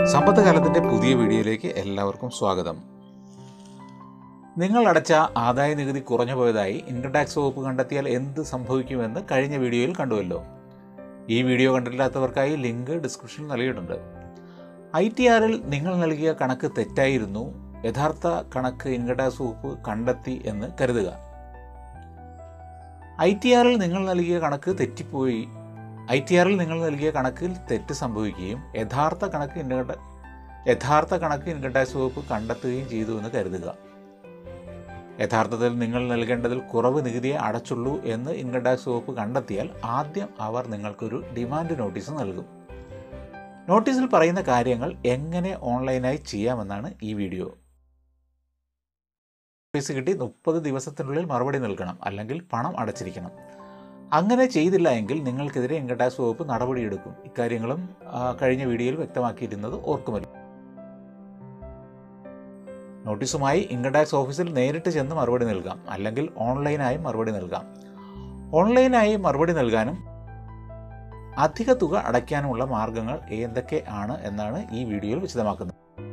സമ്പത്ത് കാലത്തിൻ്റെ പുതിയ വീഡിയോയിലേക്ക് എല്ലാവർക്കും സ്വാഗതം. നിങ്ങൾ അടച്ച ആദായ നികുതി കുറഞ്ഞു പോയതായി ഇൻകം ടാക്സ് വകുപ്പ് കണ്ടെത്തിയാൽ എന്ത് സംഭവിക്കുമെന്ന് കഴിഞ്ഞ വീഡിയോയിൽ കണ്ടുവല്ലോ. ഈ വീഡിയോ കണ്ടിട്ടില്ലാത്തവർക്കായി ലിങ്ക് ഡിസ്ക്രിപ്ഷനിൽ നൽകിയിട്ടുണ്ട്. ITR-ൽ നിങ്ങൾ നൽകിയ കണക്ക് തെറ്റായിരുന്നു, യഥാർത്ഥ കണക്ക് ഇൻകം ടാക്സ് വകുപ്പ് കണ്ടെത്തി എന്ന് കരുതുക. ITR-ൽ നിങ്ങൾ നൽകിയ കണക്ക് തെറ്റിപ്പോയി. ITR-ൽ നിങ്ങൾ നൽകിയ കണക്കിൽ തെറ്റ് സംഭവിക്കുകയും യഥാർത്ഥ കണക്ക് ഇൻകം ടാക്സ് വകുപ്പ് കണ്ടെത്തുകയും ചെയ്തു എന്ന് കരുതുക. യഥാർത്ഥത്തിൽ നിങ്ങൾ നൽകേണ്ടതിൽ കുറവ് നികുതിയെ അടച്ചുള്ളൂ എന്ന് ഇൻകം ടാക്സ് വകുപ്പ് കണ്ടെത്തിയാൽ ആദ്യം അവർ നിങ്ങൾക്കൊരു ഡിമാൻഡ് നോട്ടീസ് നൽകും. നോട്ടീസിൽ പറയുന്ന കാര്യങ്ങൾ എങ്ങനെ ഓൺലൈനായി ചെയ്യാമെന്നാണ് ഈ വീഡിയോ. നോട്ടീസ് കിട്ടി 30 ദിവസത്തിനുള്ളിൽ മറുപടി നൽകണം, അല്ലെങ്കിൽ പണം അടച്ചിരിക്കണം. അങ്ങനെ ചെയ്തില്ല എങ്കിൽ നിങ്ങൾക്കെതിരെ ഇൻകം ടാക്സ് വകുപ്പ് നടപടിയെടുക്കും. ഇക്കാര്യങ്ങളും കഴിഞ്ഞ വീഡിയോയിൽ വ്യക്തമാക്കിയിരുന്നത് ഓർക്കുമല്ലോ. നോട്ടീസുമായി ഇൻകം ടാക്സ് ഓഫീസിൽ നേരിട്ട് ചെന്ന് മറുപടി നൽകാം, അല്ലെങ്കിൽ ഓൺലൈനായി മറുപടി നൽകാം. ഓൺലൈനായി മറുപടി നൽകാനും അധിക തുക അടയ്ക്കാനുമുള്ള മാർഗങ്ങൾ ഏതൊക്കെ ആണ് എന്നാണ് ഈ വീഡിയോയിൽ വിശദമാക്കുന്നത്.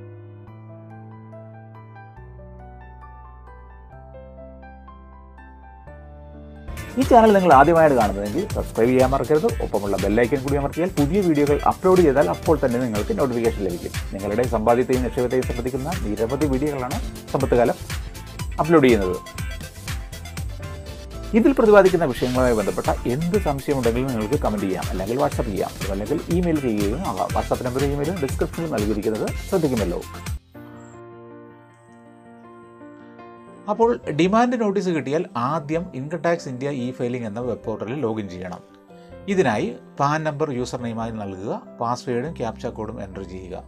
ഈ ചാനൽ നിങ്ങൾ ആദ്യമായിട്ട് കാണുന്നതെങ്കിൽ സബ്സ്ക്രൈബ് ചെയ്യാൻ മറക്കരുത്. ഒപ്പമുള്ള ബെല്ലൈക്കൻ കൂടി അമർത്തിയാൽ പുതിയ വീഡിയോകൾ അപ്ലോഡ് ചെയ്താൽ അപ്പോൾ തന്നെ നിങ്ങൾക്ക് നോട്ടിഫിക്കേഷൻ ലഭിക്കും. നിങ്ങളുടെ സമ്പാദ്യത്തെയും നിക്ഷേപത്തെയും സംബന്ധിക്കുന്ന നിരവധി വീഡിയോകളാണ് സമ്പത്ത് കാലം അപ്ലോഡ് ചെയ്യുന്നത്. ഇതിൽ പ്രതിപാദിക്കുന്ന വിഷയങ്ങളുമായി ബന്ധപ്പെട്ട എന്ത് സംശയമുണ്ടെങ്കിലും നിങ്ങൾക്ക് കമൻറ്റ് ചെയ്യാം, അല്ലെങ്കിൽ വാട്സപ്പ് ചെയ്യാം, അല്ലെങ്കിൽ ഇമെയിൽ ചെയ്യുകയും ആകാം. വാട്സപ്പ് നമ്പറും ഇമെയിലും ഡിസ്ക്രിപ്ഷനിൽ നൽകിയിരിക്കുന്നത് ശ്രദ്ധിക്കുമല്ലോ. അപ്പോൾ ഡിമാൻഡ് നോട്ടീസ് കിട്ടിയാൽ ആദ്യം ഇൻകം ടാക്സ് ഇന്ത്യ ഫയലിംഗ് എന്ന വെബ് പോർട്ടലിൽ ലോഗിൻ ചെയ്യണം. ഇതിനായി പാൻ നമ്പർ യൂസർ നെയിമായി നൽകുക, പാസ്വേഡും ക്യാപ്ച കോഡും എൻ്റർ ചെയ്യുക.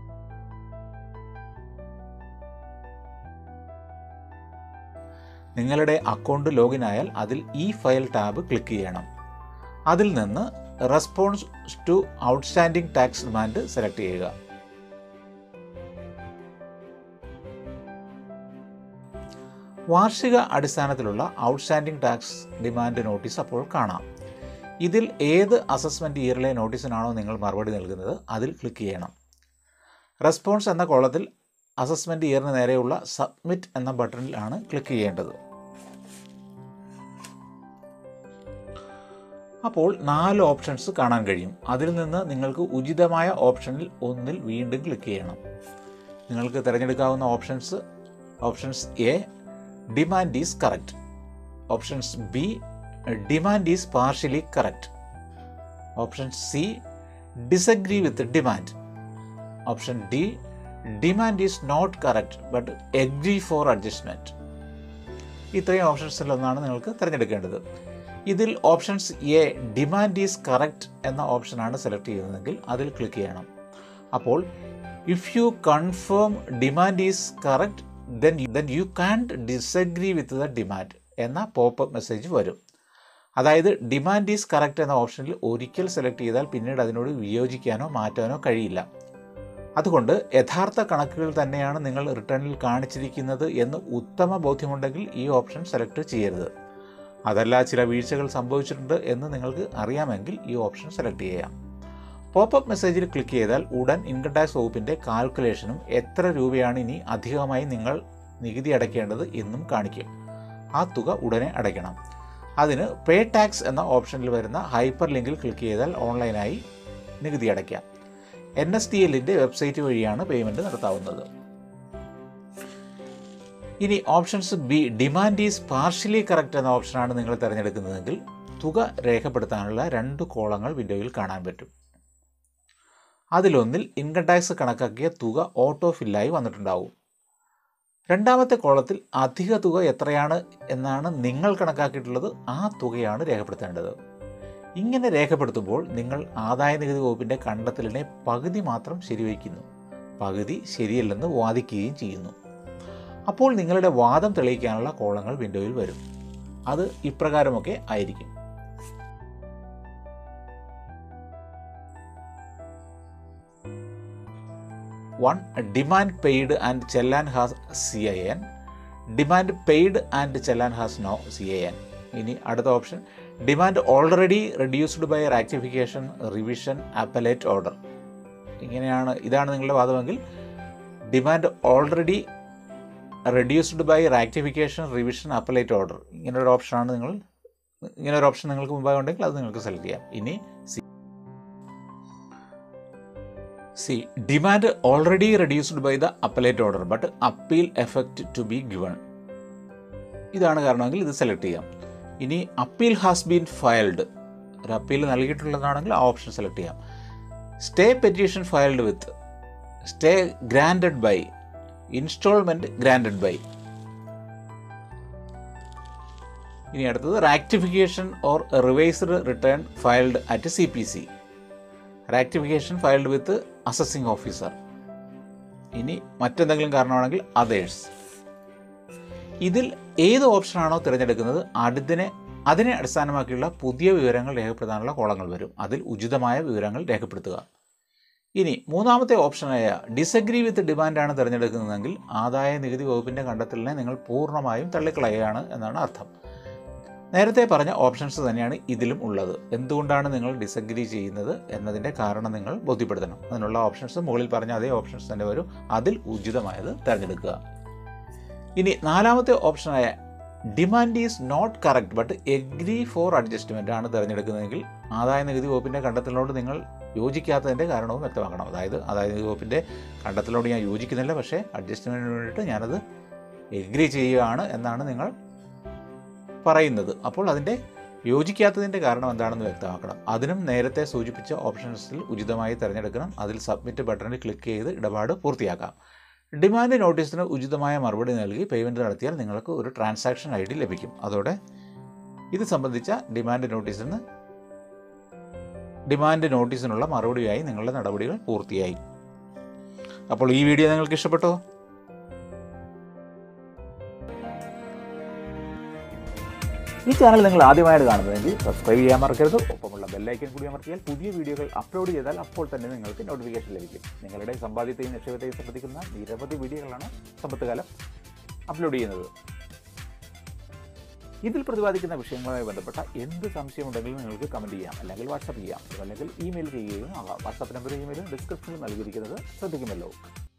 നിങ്ങളുടെ അക്കൗണ്ട് ലോഗിൻ ആയാൽ അതിൽ ഫയൽ ടാബ് ക്ലിക്ക് ചെയ്യണം. അതിൽ നിന്ന് response to outstanding tax demand select ചെയ്യുക. വാർഷിക അടിസ്ഥാനത്തിലുള്ള ഔട്ട്സ്റ്റാൻഡിംഗ് ടാക്സ് ഡിമാൻഡ് നോട്ടീസ് അപ്പോൾ കാണാം. ഇതിൽ ഏത് അസസ്മെൻറ്റ് ഇയറിലെ നോട്ടീസിനാണോ നിങ്ങൾ മറുപടി നൽകുന്നത് അതിൽ ക്ലിക്ക് ചെയ്യണം. റെസ്പോൺസ് എന്ന കോളത്തിൽ അസസ്മെൻറ്റ് ഇയറിന് നേരെയുള്ള സബ്മിറ്റ് എന്ന ബട്ടണിൽ ആണ് ക്ലിക്ക് ചെയ്യേണ്ടത്. അപ്പോൾ 4 ഓപ്ഷൻസ് കാണാൻ കഴിയും. അതിൽ നിന്ന് നിങ്ങൾക്ക് ഉചിതമായ ഓപ്ഷനിൽ ഒന്നിൽ വീണ്ടും ക്ലിക്ക് ചെയ്യണം. നിങ്ങൾക്ക് തിരഞ്ഞെടുക്കാവുന്ന options A, demand is correct. Options B, demand is partially correct. Option C, disagree with demand. Option D, demand is not correct but agree for adjustment. ഇത്രയും ഓപ്ഷൻസിലൊന്നാണ് നിങ്ങൾക്ക് തിരഞ്ഞെടുക്കേണ്ടത്. ഇതിൽ options A, demand is correct എന്ന ഓപ്ഷനാണ് select ചെയ്യുന്നതെങ്കിൽ അതിൽ click ചെയ്യണം. അപ്പോൾ if you confirm demand is correct then you can't disagree with the demand എന്ന പോപ്പപ്പ് മെസ്സേജ് വരും. അതായത് ഡിമാൻഡ് ഈസ് കറക്റ്റ് എന്ന ഓപ്ഷനിൽ ഒരിക്കൽ സെലക്ട് ചെയ്താൽ പിന്നീട് അതിനോട് വിയോജിക്കാനോ മാറ്റാനോ കഴിയില്ല. അതുകൊണ്ട് യഥാർത്ഥ കണക്കുകൾ തന്നെയാണ് നിങ്ങൾ റിട്ടേണിൽ കാണിച്ചിരിക്കുന്നത് എന്ന് ഉത്തമ ബോധ്യമുണ്ടെങ്കിൽ ഈ ഓപ്ഷൻ സെലക്ട് ചെയ്യരുത്. അതല്ല ചില വീഴ്ചകൾ സംഭവിച്ചിട്ടുണ്ട് എന്ന് നിങ്ങൾക്ക് അറിയാമെങ്കിൽ ഈ ഓപ്ഷൻ സെലക്ട് ചെയ്യാം. പോപ്പപ്പ് മെസ്സേജിൽ ക്ലിക്ക് ചെയ്താൽ ഉടൻ ഇൻകം ടാക്സ് വകുപ്പിൻ്റെ കാൽക്കുലേഷനും എത്ര രൂപയാണ് ഇനി അധികമായി നിങ്ങൾ നികുതി അടയ്ക്കേണ്ടത് എന്നും കാണിക്കും. ആ തുക ഉടനെ അടയ്ക്കണം. അതിന് പേ ടാക്സ് എന്ന ഓപ്ഷനിൽ വരുന്ന ഹൈപ്പർ ലിങ്കിൽ ക്ലിക്ക് ചെയ്താൽ ഓൺലൈനായി നികുതി അടയ്ക്കാം. NSTLൻ്റെ വെബ്സൈറ്റ് വഴിയാണ് പേയ്മെൻറ്റ് നടത്താവുന്നത്. ഇനി options B, demand is partially correct എന്ന ഓപ്ഷനാണ് നിങ്ങൾ തിരഞ്ഞെടുക്കുന്നതെങ്കിൽ തുക രേഖപ്പെടുത്താനുള്ള 2 കോളങ്ങൾ വിൻഡോയിൽ കാണാൻ പറ്റും. അതിലൊന്നിൽ ഇൻകം ടാക്സ് കണക്കാക്കിയ തുക ഓട്ടോ ഫില്ലായി വന്നിട്ടുണ്ടാവും. രണ്ടാമത്തെ കോളത്തിൽ അധിക തുക എത്രയാണ് എന്നാണ് നിങ്ങൾ കണക്കാക്കിയിട്ടുള്ളത്, ആ തുകയാണ് രേഖപ്പെടുത്തേണ്ടത്. ഇങ്ങനെ രേഖപ്പെടുത്തുമ്പോൾ നിങ്ങൾ ആദായ നികുതി വകുപ്പിൻ്റെ കണ്ടെത്തലിനെ പകുതി മാത്രം ശരിവയ്ക്കുന്നു, പകുതി ശരിയല്ലെന്ന് വാദിക്കുകയും ചെയ്യുന്നു. അപ്പോൾ നിങ്ങളുടെ വാദം തെളിയിക്കാനുള്ള കോളങ്ങൾ വിൻഡോയിൽ വരും. അത് ഇപ്രകാരമൊക്കെ ആയിരിക്കും. 1. Demand paid and challan has CIN. Demand paid and challan has no CIN. ഇനി അടുത്ത option demand already reduced by rectification revision appellate order. ഇതാണ് നിങ്ങളുടെ വാദമെങ്കിൽ demand already reduced by rectification, revision, appellate order, ഇങ്ങനൊരു ഓപ്ഷൻ നിങ്ങൾക്ക് മുമ്പായി ഉണ്ടെങ്കിൽ അത് നിങ്ങൾക്ക് സെലക്ട് ചെയ്യാം. ഇനി C demand already reduced by the appellate order but appeal effect to be given, ഇതാണ് കാരണമെങ്കിൽ ഇത് സെലക്ട് ചെയ്യാം. ഇനി അപ്പീൽ ഹാസ് ബീൻ ഫയൽഡ്, ഒരു അപ്പീൽ നൽകിയിട്ടുള്ളതാണെങ്കിൽ ആ ഓപ്ഷൻ സെലക്ട് ചെയ്യാം. Stay petition filed with, stay granted by, instalment granted by. ഇനി അടുത്തത് rectification or revised return filed at CPC, rectification filed with assessing officer. ഇനി മറ്റെന്തെങ്കിലും കാരണമാണെങ്കിൽ അതേഴ്സ്. ഇതിൽ ഏത് ഓപ്ഷനാണോ തിരഞ്ഞെടുക്കുന്നത് അതിനെ അടിസ്ഥാനമാക്കിയുള്ള പുതിയ വിവരങ്ങൾ രേഖപ്പെടുത്താനുള്ള കോളങ്ങൾ വരും. അതിൽ ഉചിതമായ വിവരങ്ങൾ രേഖപ്പെടുത്തുക. ഇനി മൂന്നാമത്തെ ഓപ്ഷനായ ഡിസഗ്രി വിത്ത് ഡിമാൻഡാണ് തിരഞ്ഞെടുക്കുന്നതെങ്കിൽ ആദായ നികുതി വകുപ്പിൻ്റെ കണ്ടെത്തലിനെ നിങ്ങൾ പൂർണ്ണമായും തള്ളിക്കളയുകയാണ് എന്നാണ് അർത്ഥം. നേരത്തെ പറഞ്ഞ ഓപ്ഷൻസ് തന്നെയാണ് ഇതിലും ഉള്ളത്. എന്തുകൊണ്ടാണ് നിങ്ങൾ ഡിസഗ്രി ചെയ്യുന്നത് എന്നതിൻ്റെ കാരണം നിങ്ങൾ ബോധ്യപ്പെടുത്തണം. അതിനുള്ള ഓപ്ഷൻസ് മുകളിൽ പറഞ്ഞ അതേ ഓപ്ഷൻസ് തന്നെ വരും. അതിൽ ഉചിതമായത് തിരഞ്ഞെടുക്കുക. ഇനി നാലാമത്തെ ഓപ്ഷനായ demand is not correct but agree for adjustment ആണ് തിരഞ്ഞെടുക്കുന്നതെങ്കിൽ ആദായ നികുതി വകുപ്പിൻ്റെ കണ്ടെത്തലിനോട് നിങ്ങൾ യോജിക്കാത്തതിൻ്റെ കാരണവും വ്യക്തമാക്കണം. അതായത് ആദായ നികുതി വകുപ്പിൻ്റെ കണ്ടെത്തലിനോട് ഞാൻ യോജിക്കുന്നില്ല, പക്ഷേ അഡ്ജസ്റ്റ്മെൻറ്റിന് വേണ്ടിയിട്ട് ഞാനത് എഗ്രി ചെയ്യുകയാണ് എന്നാണ് നിങ്ങൾ പറയുന്നത്. അപ്പോൾ അതിൻ്റെ യോജിക്കാത്തതിൻ്റെ കാരണം എന്താണെന്ന് വ്യക്തമാക്കണം. അതിനും നേരത്തെ സൂചിപ്പിച്ച ഓപ്ഷൻസിൽ ഉചിതമായി തിരഞ്ഞെടുക്കണം. അതിൽ സബ്മിറ്റ് ബട്ടണിൽ ക്ലിക്ക് ചെയ്ത് ഇടപാട് പൂർത്തിയാക്കാം. ഡിമാൻഡ് നോട്ടീസിന് ഉചിതമായ മറുപടി നൽകി പേയ്മെൻറ്റ് നടത്തിയാൽ നിങ്ങൾക്ക് ഒരു ട്രാൻസാക്ഷൻ ID ലഭിക്കും. അതോടെ ഇത് സംബന്ധിച്ച ഡിമാൻഡ് നോട്ടീസിനുള്ള മറുപടിയായി നിങ്ങളുടെ നടപടികൾ പൂർത്തിയായി. അപ്പോൾ ഈ വീഡിയോ നിങ്ങൾക്ക് ഇഷ്ടപ്പെട്ടോ? ഈ ചാനൽ നിങ്ങൾ ആദ്യമായിട്ട് കാണുന്നതെങ്കിൽ സബ്സ്ക്രൈബ് ചെയ്യാൻ മറക്കരുത്. ഒപ്പമുള്ള ബെല്ലൈക്കൻ കൂടി അമർത്തിയാൽ പുതിയ വീഡിയോകൾ അപ്ലോഡ് ചെയ്താൽ അപ്പോൾ തന്നെ നിങ്ങൾക്ക് നോട്ടിഫിക്കേഷൻ ലഭിക്കും. നിങ്ങളുടെ സമ്പാദ്യത്തെയും നിക്ഷേപത്തെയും ശ്രദ്ധിക്കുന്ന നിരവധി വീഡിയോകളാണ് സമ്പത്ത് കാലം അപ്ലോഡ് ചെയ്യുന്നത്. ഇതിൽ പ്രതിപാദിക്കുന്ന വിഷയങ്ങളുമായി ബന്ധപ്പെട്ട എന്ത് സംശയമുണ്ടെങ്കിലും നിങ്ങൾക്ക് കമൻറ്റ് ചെയ്യാം, അല്ലെങ്കിൽ വാട്സപ്പ് ചെയ്യാം, അല്ലെങ്കിൽ ഇമെയിൽ ചെയ്യുകയും ആകാം. വാട്സപ്പ് നമ്പറും ഇമെയിലും ഡിസ്ക്രിപ്ഷനിൽ നൽകിയിരിക്കുന്നത് ശ്രദ്ധിക്കുമല്ലോ.